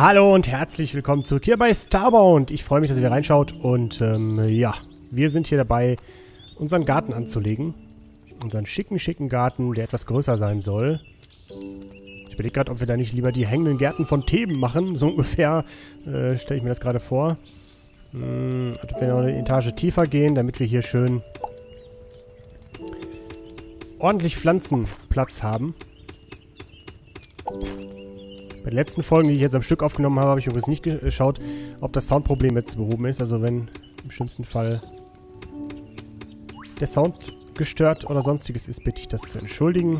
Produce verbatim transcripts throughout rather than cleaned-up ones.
Hallo und herzlich willkommen zurück hier bei Starbound. Ich freue mich, dass ihr wieder reinschaut und ähm, ja, wir sind hier dabei, unseren Garten anzulegen. Unseren schicken, schicken Garten, der etwas größer sein soll. Ich überlege gerade, ob wir da nicht lieber die hängenden Gärten von Theben machen. So ungefähr äh, stelle ich mir das gerade vor. Hm, ob wir noch eine Etage tiefer gehen, damit wir hier schön ordentlich Pflanzenplatz haben. Bei den letzten Folgen, die ich jetzt am Stück aufgenommen habe, habe ich übrigens nicht geschaut, ob das Soundproblem jetzt behoben ist. Also wenn im schlimmsten Fall der Sound gestört oder sonstiges ist, bitte ich das zu entschuldigen.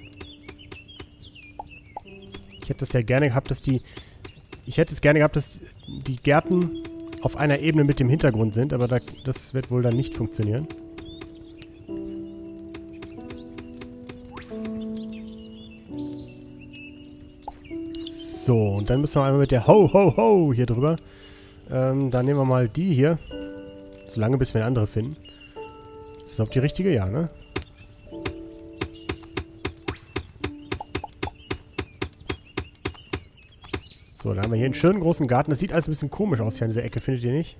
Ich hätte es ja gerne gehabt, dass die... Ich hätte es gerne gehabt, dass die Gärten auf einer Ebene mit dem Hintergrund sind, aber da, das wird wohl dann nicht funktionieren. So, und dann müssen wir einmal mit der Ho, Ho, Ho hier drüber. Ähm, dann nehmen wir mal die hier. Solange bis wir eine andere finden. Ist das auf die richtige? Ja, ne? So, dann haben wir hier einen schönen großen Garten. Das sieht alles ein bisschen komisch aus hier an dieser Ecke, findet ihr nicht?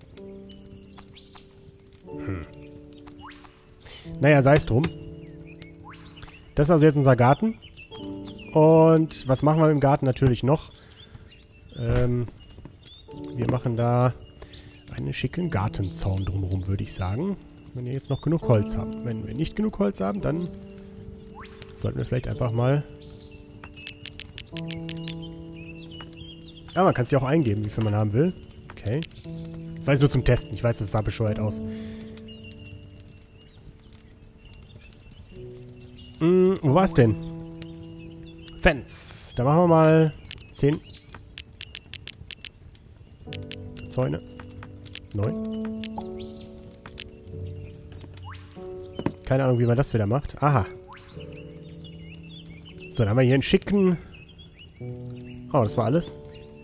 Hm. Naja, sei es drum. Das ist also jetzt unser Garten. Und was machen wir im Garten natürlich noch? Ähm, wir machen da einen schicken Gartenzaun drumherum, würde ich sagen. Wenn wir jetzt noch genug Holz haben. Wenn wir nicht genug Holz haben, dann sollten wir vielleicht einfach mal... Ah, man kann es ja auch eingeben, wie viel man haben will. Okay. Ich weiß nur zum Testen. Ich weiß, das sah bescheuert aus. Hm, wo war es denn? Fence. Da machen wir mal zehn Zäune. neun. Keine Ahnung, wie man das wieder macht. Aha. So, dann haben wir hier einen schicken... Oh, das war alles?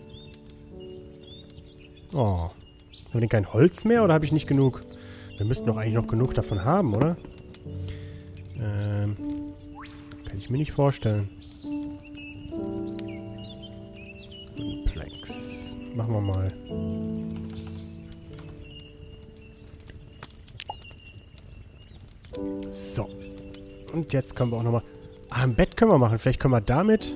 Oh. Haben wir denn kein Holz mehr oder habe ich nicht genug? Wir müssten doch eigentlich noch genug davon haben, oder? Ähm... Kann ich mir nicht vorstellen. Planks. Machen wir mal. So. Und jetzt können wir auch nochmal... Ah, ein Bett können wir machen. Vielleicht können wir damit...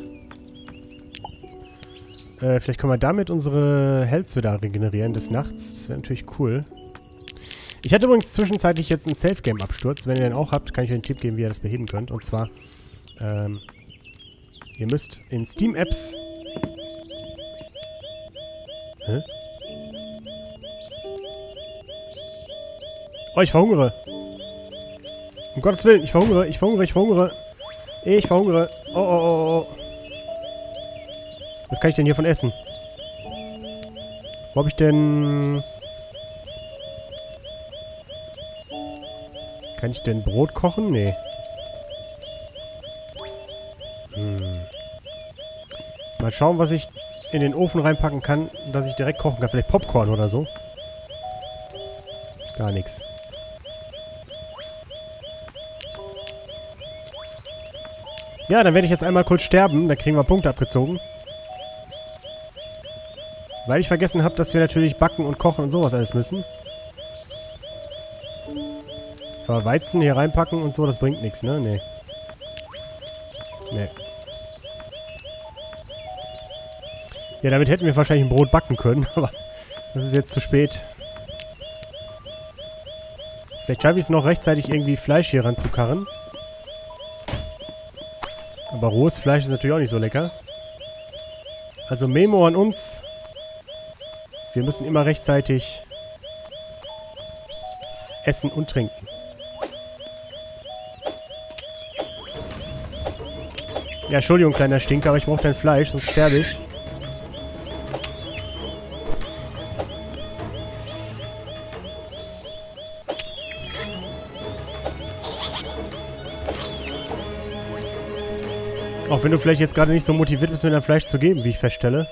Äh, vielleicht können wir damit unsere Health wieder regenerieren des Nachts. Das wäre natürlich cool. Ich hatte übrigens zwischenzeitlich jetzt einen Safe-Game-Absturz. Wenn ihr den auch habt, kann ich euch einen Tipp geben, wie ihr das beheben könnt. Und zwar... Ähm... Ihr müsst in Steam-Apps... Hä? Oh, ich verhungere. Um Gottes Willen, ich verhungere, ich verhungere, ich verhungere. Ich verhungere. Oh, oh, oh, oh. Was kann ich denn hiervon essen? Wo hab ich denn... Kann ich denn Brot kochen? Nee. Hm. Mal schauen, was ich in den Ofen reinpacken kann, dass ich direkt kochen kann. Vielleicht Popcorn oder so. Gar nichts. Ja, dann werde ich jetzt einmal kurz sterben. Dann kriegen wir Punkte abgezogen. Weil ich vergessen habe, dass wir natürlich backen und kochen und sowas alles müssen. Aber Weizen hier reinpacken und so, das bringt nichts, ne? Nee. Nee. Ja, damit hätten wir wahrscheinlich ein Brot backen können, aber das ist jetzt zu spät. Vielleicht schaffe ich es noch rechtzeitig irgendwie Fleisch hier ranzukarren. Aber rohes Fleisch ist natürlich auch nicht so lecker. Also Memo an uns. Wir müssen immer rechtzeitig essen und trinken. Ja, Entschuldigung, kleiner Stinker, aber ich brauche dein Fleisch, sonst sterbe ich. Auch wenn du vielleicht jetzt gerade nicht so motiviert bist, mir dein Fleisch zu geben, wie ich feststelle.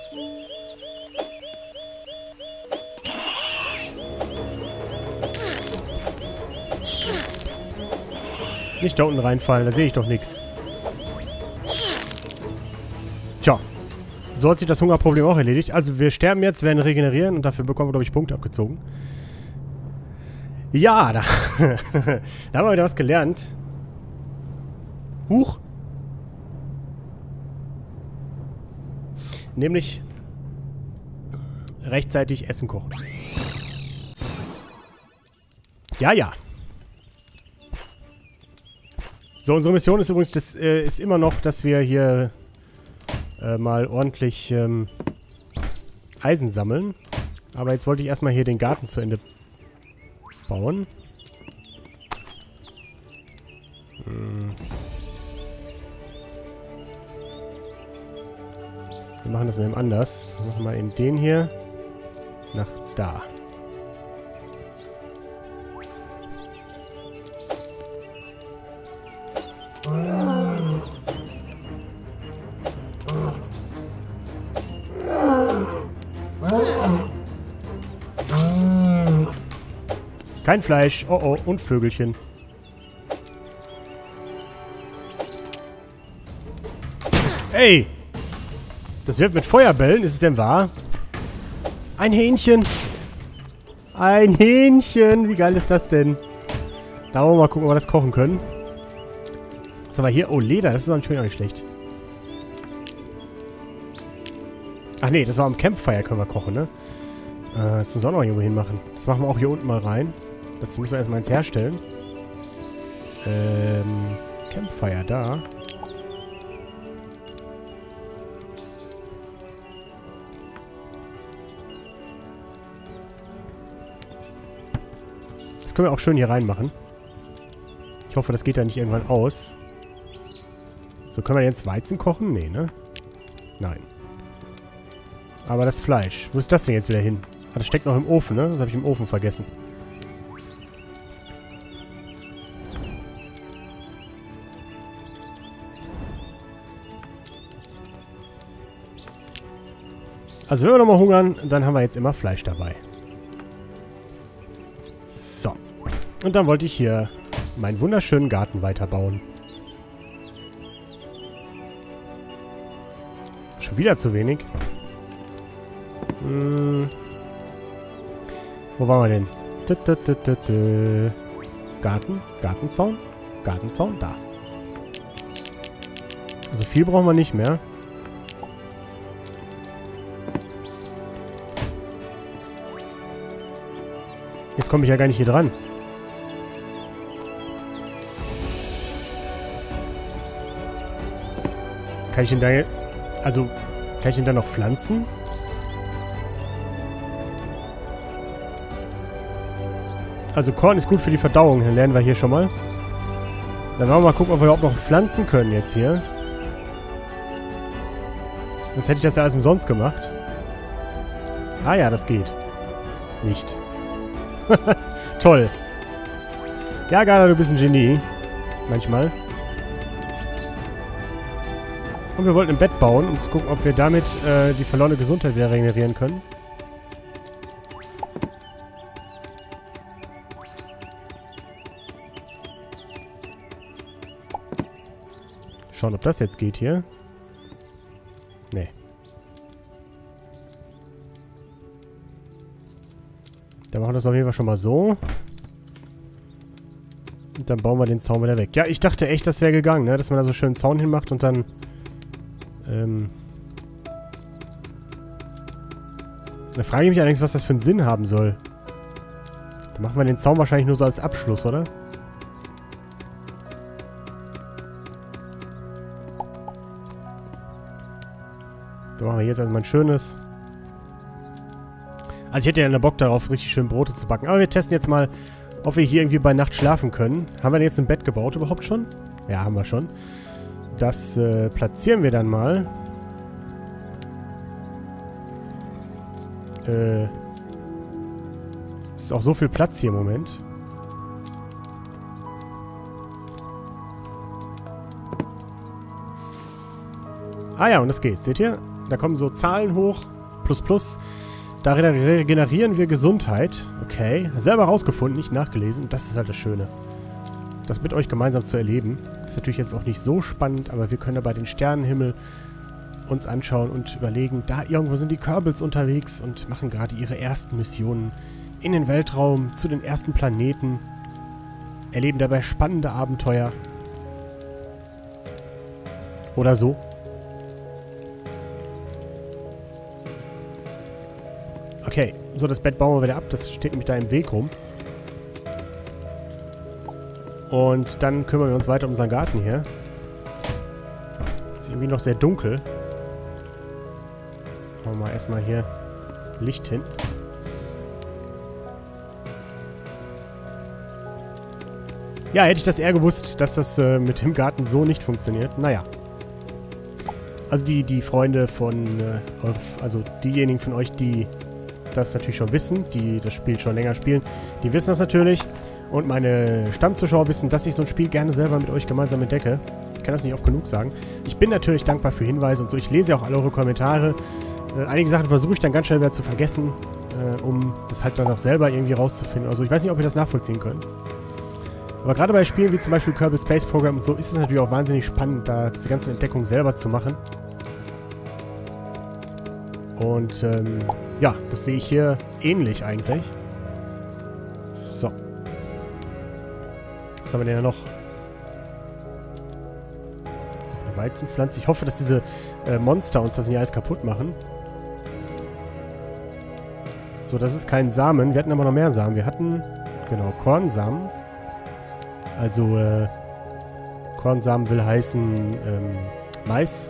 Nicht da unten reinfallen, da sehe ich doch nichts. Tja. So hat sich das Hungerproblem auch erledigt. Also wir sterben jetzt, werden regenerieren und dafür bekommen wir, glaube ich, Punkte abgezogen. Ja, da, da haben wir wieder was gelernt. Huch. Nämlich rechtzeitig Essen kochen. Ja, ja. So, unsere Mission ist übrigens, das äh, ist immer noch, dass wir hier äh, mal ordentlich ähm, Eisen sammeln. Aber jetzt wollte ich erstmal hier den Garten zu Ende bauen. Hm. Wir machen das mal eben anders. Wir machen mal eben den hier nach da. Kein Fleisch. Oh oh. Und Vögelchen. Ey! Das wird mit Feuerbällen. Ist es denn wahr? Ein Hähnchen. Ein Hähnchen. Wie geil ist das denn? Da wollen wir mal gucken, ob wir das kochen können. Was haben wir hier? Oh, Leder. Das ist natürlich auch nicht schlecht. Ach nee, das war am Campfire, können wir kochen, ne? Äh, das müssen wir auch noch irgendwo hinmachen. Das machen wir auch hier unten mal rein. Dazu müssen wir erstmal eins herstellen. Ähm, Campfire da. Das können wir auch schön hier reinmachen. Ich hoffe, das geht da nicht irgendwann aus. So, können wir jetzt Weizen kochen? Nee, ne? Nein. Aber das Fleisch. Wo ist das denn jetzt wieder hin? Ah, das steckt noch im Ofen, ne? Das habe ich im Ofen vergessen. Also wenn wir nochmal hungern, dann haben wir jetzt immer Fleisch dabei. So. Und dann wollte ich hier meinen wunderschönen Garten weiterbauen. Schon wieder zu wenig. Hm. Wo waren wir denn? Tü, tü, tü, tü, tü. Garten? Gartenzaun? Gartenzaun? Da. Also viel brauchen wir nicht mehr. Jetzt komme ich ja gar nicht hier dran. Kann ich denn da... Also, kann ich denn da noch pflanzen? Also Korn ist gut für die Verdauung. Dann lernen wir hier schon mal. Dann wollen wir mal gucken, ob wir überhaupt noch pflanzen können jetzt hier. Sonst hätte ich das ja alles umsonst gemacht. Ah ja, das geht. Nicht. Toll. Ja, Gala, du bist ein Genie. Manchmal. Und wir wollten ein Bett bauen, um zu gucken, ob wir damit äh, die verlorene Gesundheit wieder regenerieren können. Schauen, ob das jetzt geht hier. Nee. Dann machen wir das auf jeden Fall schon mal so. Und dann bauen wir den Zaun wieder weg. Ja, ich dachte echt, das wäre gegangen, ne? Dass man da so schön einen Zaun hinmacht und dann... Ähm... Da frage ich mich allerdings, was das für einen Sinn haben soll. Dann machen wir den Zaun wahrscheinlich nur so als Abschluss, oder? Da machen wir jetzt erstmal ein schönes... Also ich hätte ja Bock darauf, richtig schön Brote zu backen. Aber wir testen jetzt mal, ob wir hier irgendwie bei Nacht schlafen können. Haben wir denn jetzt ein Bett gebaut überhaupt schon? Ja, haben wir schon. Das äh, platzieren wir dann mal. Äh... Ist auch so viel Platz hier im Moment. Ah ja, und das geht. Seht ihr? Da kommen so Zahlen hoch. Plus, plus. Da regenerieren wir Gesundheit. Okay. Selber rausgefunden, nicht nachgelesen. Das ist halt das Schöne. Das mit euch gemeinsam zu erleben. Ist natürlich jetzt auch nicht so spannend, aber wir können ja bei den Sternenhimmel uns anschauen und überlegen, da irgendwo sind die Kerbals unterwegs und machen gerade ihre ersten Missionen in den Weltraum, zu den ersten Planeten, erleben dabei spannende Abenteuer. Oder so. Okay, so, das Bett bauen wir wieder ab. Das steht nämlich da im Weg rum. Und dann kümmern wir uns weiter um unseren Garten hier. Ist irgendwie noch sehr dunkel. Machen wir mal erstmal hier Licht hin. Ja, hätte ich das eher gewusst, dass das äh, mit dem Garten so nicht funktioniert. Naja. Also die, die Freunde von, äh, also diejenigen von euch, die das natürlich schon wissen, die das Spiel schon länger spielen, die wissen das natürlich. Und meine Stammzuschauer wissen, dass ich so ein Spiel gerne selber mit euch gemeinsam entdecke. Ich kann das nicht oft genug sagen. Ich bin natürlich dankbar für Hinweise und so. Ich lese ja auch alle eure Kommentare. Äh, einige Sachen versuche ich dann ganz schnell wieder zu vergessen, äh, um das halt dann auch selber irgendwie rauszufinden. Also ich weiß nicht, ob ihr das nachvollziehen könnt. Aber gerade bei Spielen wie zum Beispiel Kerbal Space Program und so ist es natürlich auch wahnsinnig spannend, da diese ganze Entdeckung selber zu machen. Und ähm, ja, das sehe ich hier ähnlich eigentlich. So. Was haben wir denn da noch? Eine Weizenpflanze. Ich hoffe, dass diese äh, Monster uns das nicht alles kaputt machen. So, das ist kein Samen. Wir hatten aber noch mehr Samen. Wir hatten, genau, Kornsamen. Also, äh, Kornsamen will heißen ähm, Mais.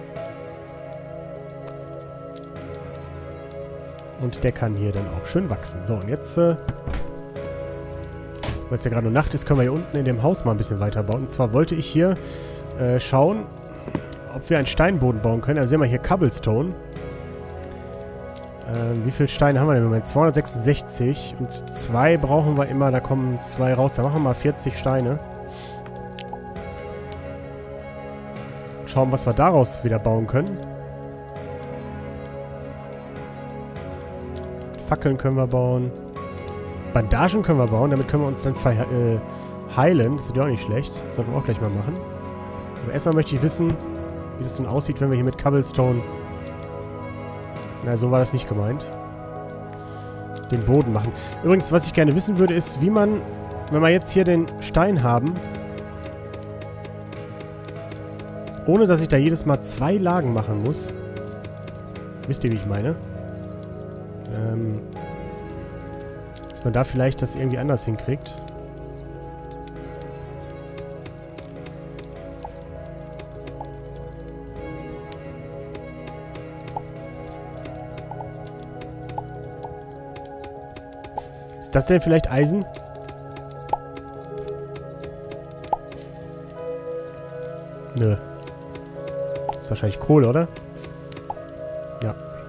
Und der kann hier dann auch schön wachsen. So, und jetzt, äh, weil es ja gerade nur Nacht ist, können wir hier unten in dem Haus mal ein bisschen weiterbauen. Und zwar wollte ich hier äh, schauen, ob wir einen Steinboden bauen können. Also sehen wir hier Cobblestone. Äh, wie viele Steine haben wir denn im Moment? zweihundertsechsundsechzig. Und zwei brauchen wir immer, da kommen zwei raus. Da machen wir mal vierzig Steine. Schauen, was wir daraus wieder bauen können. Fackeln können wir bauen. Bandagen können wir bauen. Damit können wir uns dann äh, heilen. Das ist ja auch nicht schlecht. Das sollten wir auch gleich mal machen. Aber erstmal möchte ich wissen, wie das denn aussieht, wenn wir hier mit Cobblestone... Na, so war das nicht gemeint. Den Boden machen. Übrigens, was ich gerne wissen würde, ist, wie man, wenn wir jetzt hier den Stein haben, ohne dass ich da jedes Mal zwei Lagen machen muss. Wisst ihr, wie ich meine? Ähm, dass man da vielleicht das irgendwie anders hinkriegt. Ist das denn vielleicht Eisen? Nö. Das ist wahrscheinlich Kohle, oder? Ja.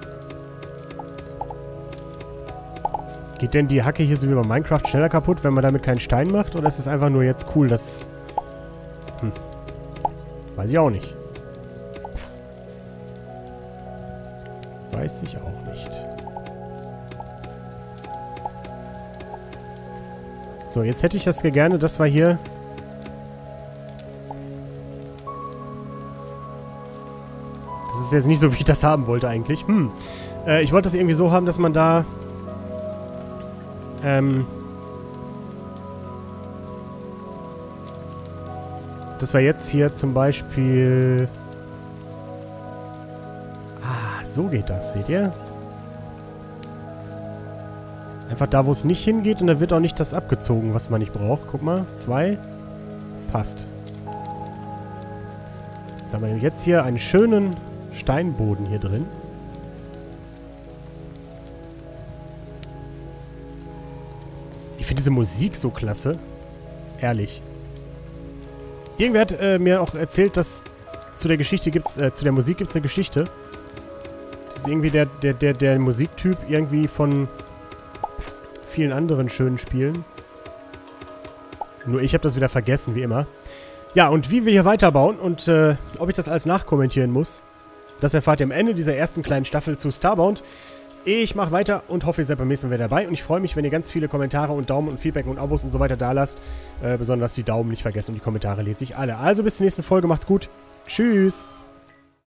Geht denn die Hacke hier so wie bei Minecraft schneller kaputt, wenn man damit keinen Stein macht? Oder ist es einfach nur jetzt cool, dass... Hm. Weiß ich auch nicht. Weiß ich auch nicht. So, jetzt hätte ich das gerne, dass wir hier... Das ist jetzt nicht so, wie ich das haben wollte eigentlich. Hm. Äh, ich wollte das irgendwie so haben, dass man da... Ähm... Dass wir jetzt hier zum Beispiel... Ah, so geht das, seht ihr? Einfach da, wo es nicht hingeht und da wird auch nicht das abgezogen, was man nicht braucht. Guck mal, zwei. Passt. Da haben wir jetzt hier einen schönen Steinboden hier drin. Ich finde diese Musik so klasse. Ehrlich. Irgendwer hat äh, mir auch erzählt, dass zu der Geschichte gibt's, äh, zu der Musik gibt es eine Geschichte. Das ist irgendwie der, der, der, der Musiktyp irgendwie von vielen anderen schönen Spielen. Nur ich habe das wieder vergessen, wie immer. Ja, und wie wir hier weiterbauen und äh, ob ich das alles nachkommentieren muss, das erfahrt ihr am Ende dieser ersten kleinen Staffel zu Starbound. Ich mache weiter und hoffe, ihr seid beim nächsten Mal wieder dabei. Und ich freue mich, wenn ihr ganz viele Kommentare und Daumen und Feedback und Abos und so weiter da lasst. Äh, besonders die Daumen nicht vergessen und die Kommentare lese ich alle. Also bis zur nächsten Folge, macht's gut. Tschüss.